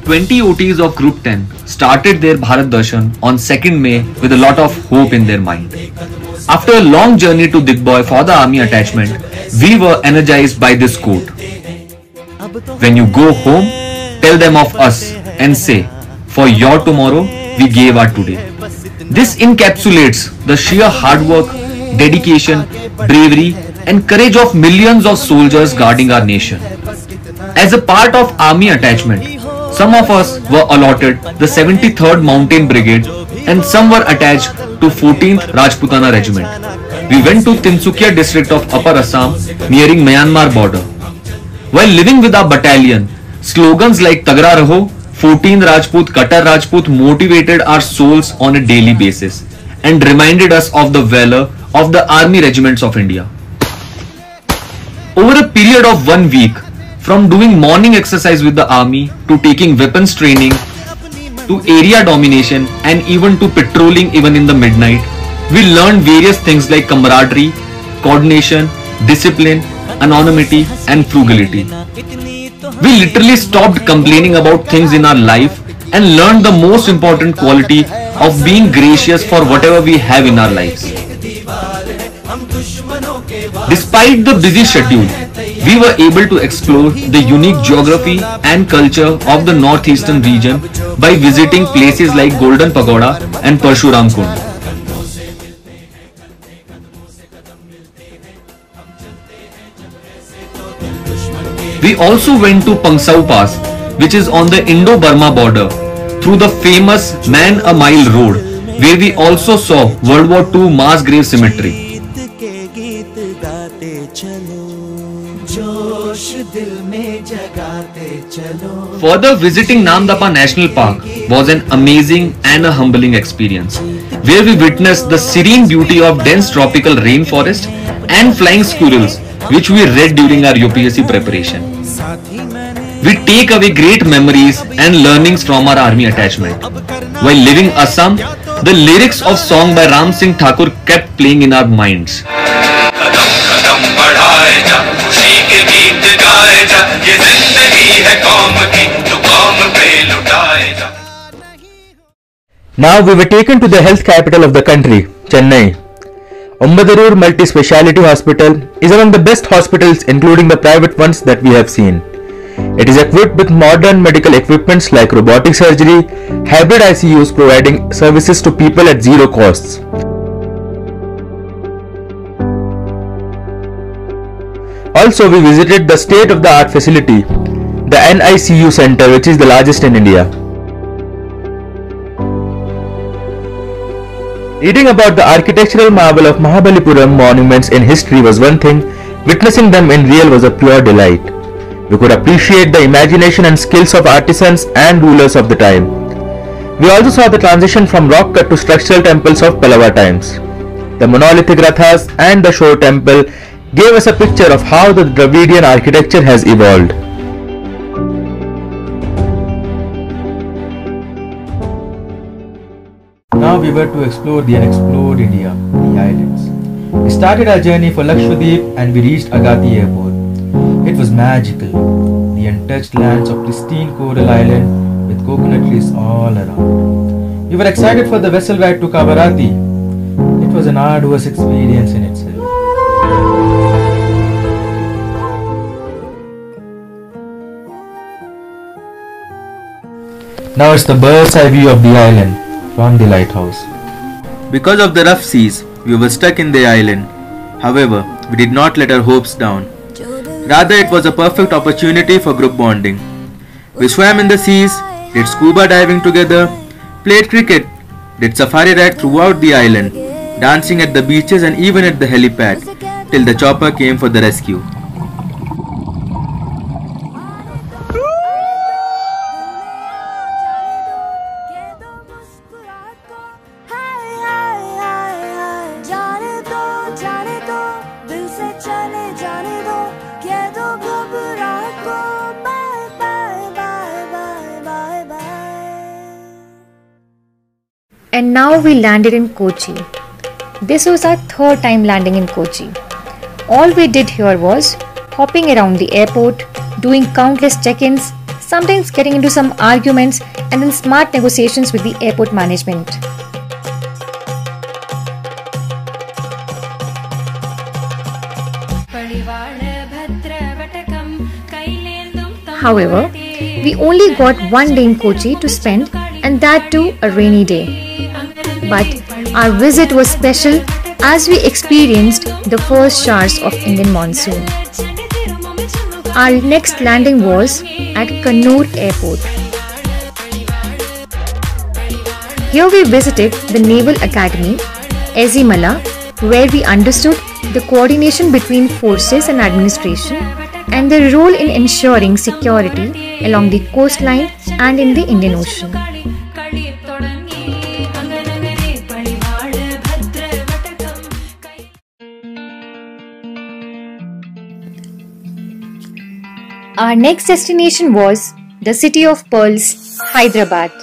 20 OTs of Group 10 started their Bharat Darshan on 2nd May with a lot of hope in their mind. After a long journey to Digboi for the army attachment, we were energized by this quote. When you go home, tell them of us and say, for your tomorrow, we gave our today. This encapsulates the sheer hard work, dedication, bravery and courage of millions of soldiers guarding our nation. As a part of army attachment, some of us were allotted the 73rd Mountain Brigade and some were attached to 14th Rajputana Regiment. We went to Tinsukia district of Upper Assam nearing Myanmar border. While living with our battalion, slogans like Tagra Raho, 14 Rajput, Kattar Rajput motivated our souls on a daily basis and reminded us of the valor of the army regiments of India. Over a period of 1 week, from doing morning exercise with the army to taking weapons training to area domination and even to patrolling even in the midnight, we learned various things like camaraderie, coordination, discipline, anonymity and frugality. We literally stopped complaining about things in our life and learned the most important quality of being gracious for whatever we have in our lives. Despite the busy schedule, we were able to explore the unique geography and culture of the northeastern region by visiting places like Golden Pagoda and Parshuram Kund. We also went to Pangsau Pass, which is on the Indo-Burma border, through the famous Man a Mile Road, where we also saw World War II mass grave cemetery. Further, visiting Namdapha National Park was an amazing and a humbling experience, where we witnessed the serene beauty of dense tropical rainforest and flying squirrels, which we read during our UPSC preparation. We take away great memories and learnings from our army attachment. While leaving Assam, the lyrics of song by Ram Singh Thakur kept playing in our minds. Now we were taken to the health capital of the country, Chennai. Ombadarur Multi-Speciality Hospital is among the best hospitals including the private ones that we have seen. It is equipped with modern medical equipments like robotic surgery, hybrid ICUs providing services to people at zero costs. Also, we visited the state-of-the-art facility, the NICU Center, which is the largest in India. Reading about the architectural marvel of Mahabalipuram monuments in history was one thing, witnessing them in real was a pure delight. We could appreciate the imagination and skills of artisans and rulers of the time. We also saw the transition from rock cut to structural temples of Pallava times. The monolithic rathas and the shore temple gave us a picture of how the Dravidian architecture has evolved. Now we were to explore the unexplored India, the islands. We started our journey for Lakshadweep and we reached Agatti Airport. It was magical, the untouched lands of pristine coral island with coconut trees all around. We were excited for the vessel ride to Kavaratti. It was an arduous experience in itself. Now it's the bird's eye view of the island from the lighthouse. Because of the rough seas, we were stuck in the island. However, we did not let our hopes down. Rather, it was a perfect opportunity for group bonding. We swam in the seas, did scuba diving together, played cricket, did safari ride throughout the island, dancing at the beaches and even at the helipad, till the chopper came for the rescue. And now we landed in Kochi. This was our third time landing in Kochi. All we did here was hopping around the airport, doing countless check-ins, sometimes getting into some arguments and then smart negotiations with the airport management. However, we only got one day in Kochi to spend, and that too a rainy day. But our visit was special as we experienced the first showers of Indian monsoon. Our next landing was at Kannur Airport. Here we visited the Naval Academy, Ezimala, where we understood the coordination between forces and administration and their role in ensuring security along the coastline and in the Indian Ocean. Our next destination was the city of pearls, Hyderabad.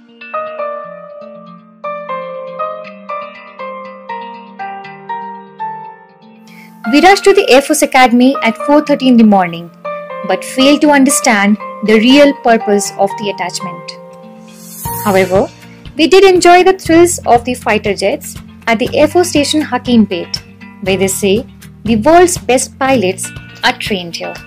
We rushed to the Air Force Academy at 4:30 in the morning, but failed to understand the real purpose of the attachment. However, we did enjoy the thrills of the fighter jets at the Air Force Station Hakimpet, where they say the world's best pilots are trained here.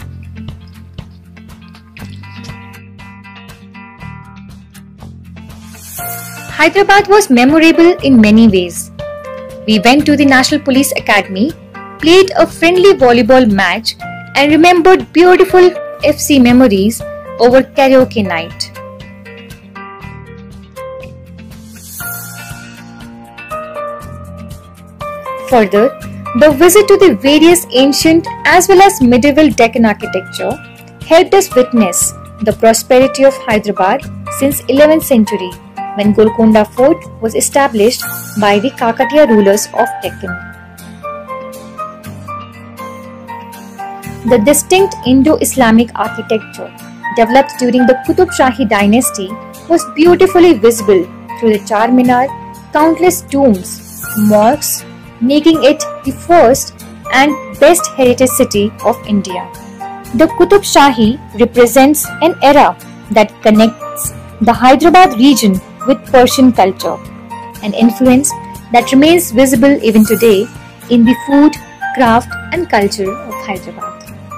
Hyderabad was memorable in many ways. We went to the National Police Academy, played a friendly volleyball match, and remembered beautiful FC memories over karaoke night. Further, the visit to the various ancient as well as medieval Deccan architecture helped us witness the prosperity of Hyderabad since 11th century, when Golconda Fort was established by the Kakatiya rulers of Deccan. The distinct Indo-Islamic architecture developed during the Qutub Shahi dynasty was beautifully visible through the Charminar, countless tombs, mosques, making it the first and best heritage city of India. The Qutub Shahi represents an era that connects the Hyderabad region with Persian culture, an influence that remains visible even today in the food, craft and culture of Hyderabad.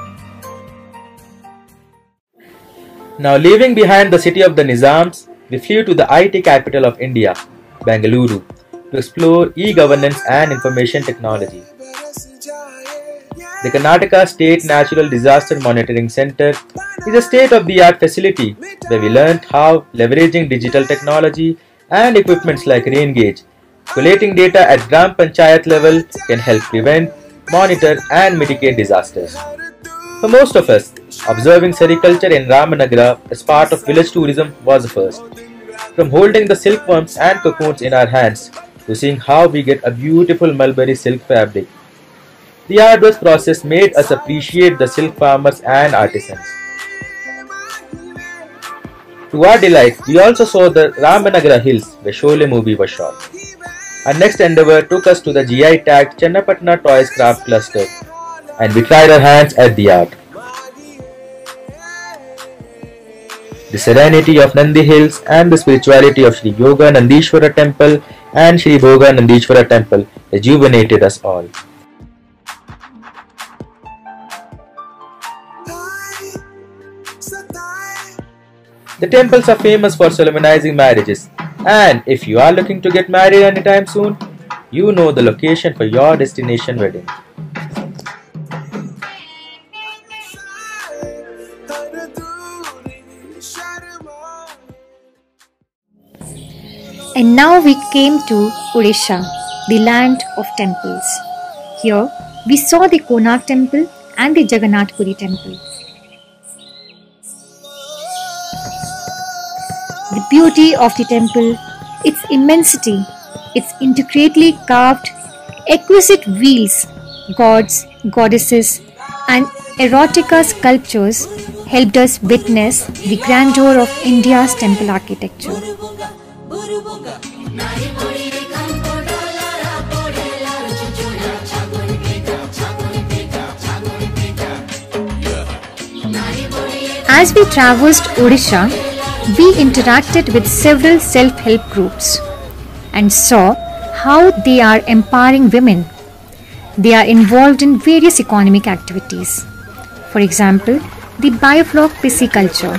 Now leaving behind the city of the Nizams, we flew to the IT capital of India, Bengaluru, to explore e-governance and information technology. The Karnataka State Natural Disaster Monitoring Center is a state-of-the-art facility where we learned how leveraging digital technology and equipments like RainGauge, collating data at Gram Panchayat level can help prevent, monitor and mitigate disasters. For most of us, observing sericulture in Ramanagara as part of village tourism was a first. From holding the silkworms and cocoons in our hands to seeing how we get a beautiful mulberry silk fabric, the arduous process made us appreciate the silk farmers and artisans. To our delight, we also saw the Ramanagara Hills where Sholay movie was shot. Our next endeavour took us to the GI tagged Chennapatna Toys Craft Cluster, and we tried our hands at the art. The serenity of Nandi Hills and the spirituality of Sri Yoga Nandishwara Temple and Sri Bhoga Nandishwara Temple rejuvenated us all. The temples are famous for solemnizing marriages, and if you are looking to get married anytime soon, you know the location for your destination wedding. And now we came to Odisha, the land of temples. Here we saw the Konark temple and the Jagannath Puri temple. The beauty of the temple, its immensity, its intricately carved, exquisite wheels, gods, goddesses, and erotica sculptures helped us witness the grandeur of India's temple architecture. As we traversed Odisha, we interacted with several self-help groups and saw how they are empowering women. They are involved in various economic activities. For example, the biofloc pisciculture,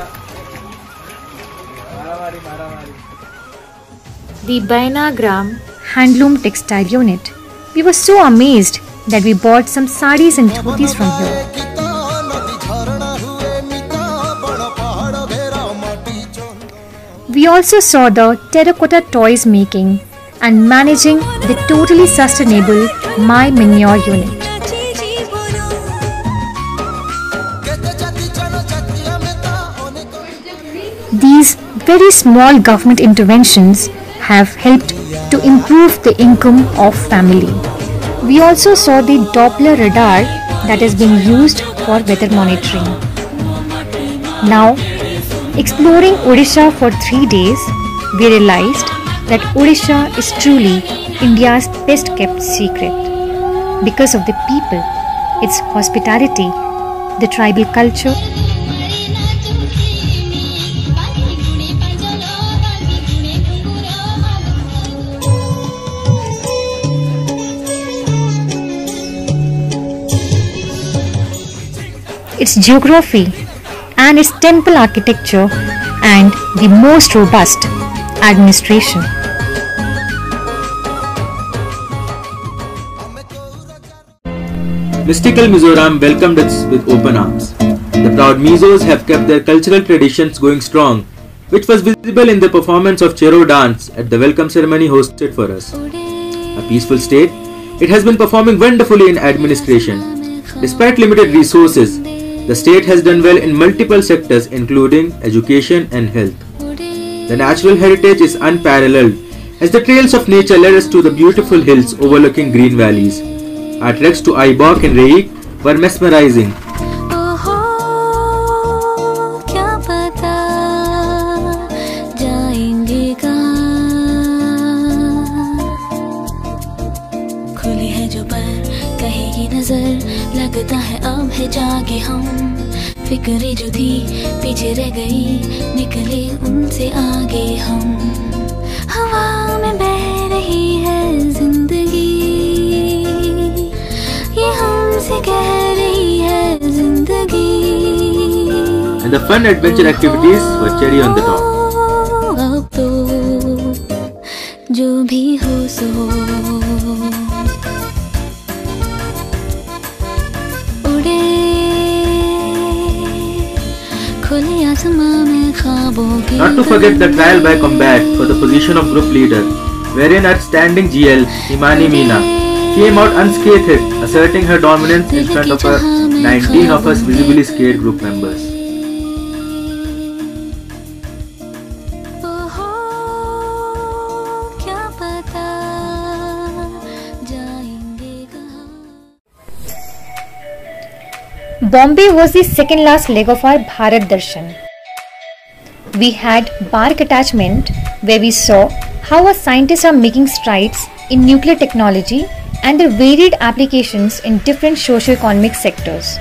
the Bainagram handloom textile unit. We were so amazed that we bought some saris and dhotis from here. We also saw the terracotta toys making and managing the totally sustainable My Manure unit. These very small government interventions have helped to improve the income of family. We also saw the Doppler radar that is being used for weather monitoring. Now, exploring Odisha for 3 days, we realized that Odisha is truly India's best kept secret because of the people, its hospitality, the tribal culture, its geography, and its temple architecture, and the most robust administration. Mystical Mizoram welcomed us with open arms. The proud Mizos have kept their cultural traditions going strong, which was visible in the performance of Chero dance at the welcome ceremony hosted for us. A peaceful state, it has been performing wonderfully in administration. Despite limited resources, the state has done well in multiple sectors including education and health. The natural heritage is unparalleled as the trails of nature led us to the beautiful hills overlooking green valleys. Our treks to Aibok and Reik were mesmerizing. लगता है अब है जागे हम फिक्रें जो थी पीछे रह गई निकले उनसे आगे हम हवा में बह रही है जिंदगी ये हमसे कह रही है जिंदगी And the fun adventure activities were cherry on the top. अब तो जो भी हो सो Not to forget the trial by combat for the position of group leader, wherein our standing GL, Imani Meena, came out unscathed, asserting her dominance in front of her 19 of us visibly scared group members. Bombay was the second last leg of our Bharat Darshan. We had bark attachment where we saw how our scientists are making strides in nuclear technology and their varied applications in different socio-economic sectors.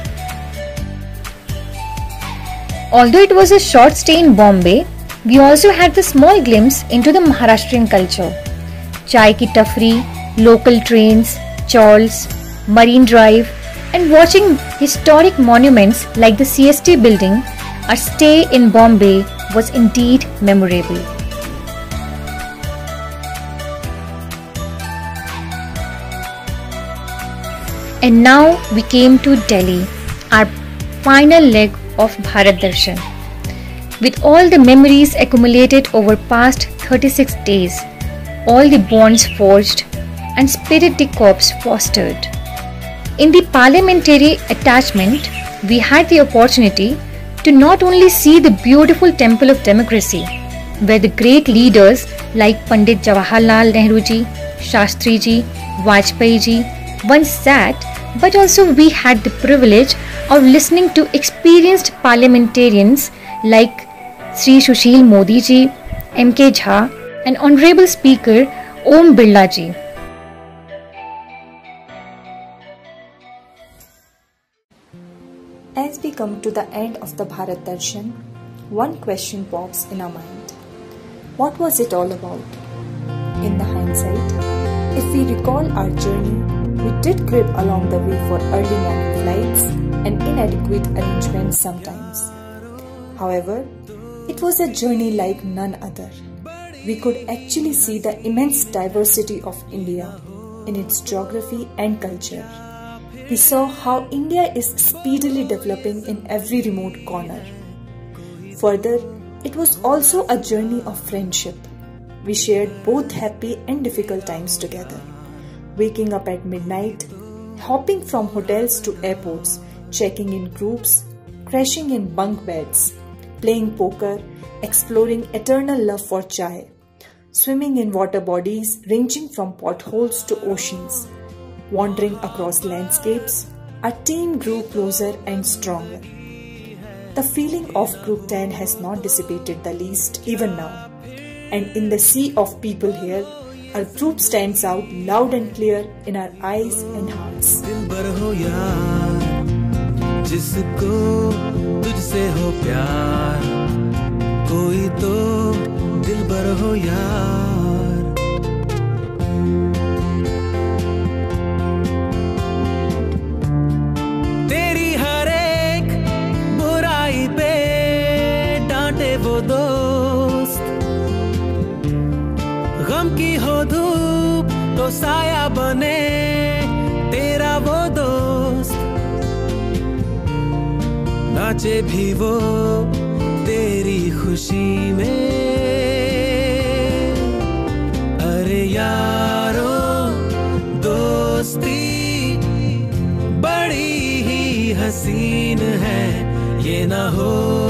Although it was a short stay in Bombay, we also had the small glimpse into the Maharashtrian culture. Chai ki tafri, local trains, chawls, marine drive, and watching historic monuments like the CST building, our stay in Bombay was indeed memorable. And now we came to Delhi, our final leg of Bharat Darshan. With all the memories accumulated over past 36 days, all the bonds forged and spirit de corps fostered. In the parliamentary attachment, we had the opportunity to not only see the beautiful temple of democracy, where the great leaders like Pandit Jawaharlal Nehru ji, Shastri ji, Vajpayee ji once sat, but also we had the privilege of listening to experienced parliamentarians like Sri Sushil Modi ji, M.K. Jha, and Honorable Speaker Om Birla ji. As we come to the end of the Bharat Darshan, one question pops in our mind. What was it all about? In the hindsight, if we recall our journey, we did crib along the way for early morning flights and inadequate arrangements sometimes. However, it was a journey like none other. We could actually see the immense diversity of India in its geography and culture. We saw how India is speedily developing in every remote corner. Further, it was also a journey of friendship. We shared both happy and difficult times together, waking up at midnight, hopping from hotels to airports, checking in groups, crashing in bunk beds, playing poker, exploring eternal love for chai, swimming in water bodies ranging from potholes to oceans, wandering across landscapes. Our team grew closer and stronger. The feeling of Group 10 has not dissipated the least even now. And in the sea of people here, our group stands out loud and clear in our eyes and hearts. दिलबर हो यार, जिसको तुझसे हो प्यार, कोई तो दिलबर हो यार. तेरी हर एक बुराई पे डांटे वो दोस्त, गम की हो धूप तो साया बने तेरा वो दोस्त, नाचे भी वो तेरी खुशी में. अरे यारो दोस्ती बड़ी ही हसीन है, ये ना हो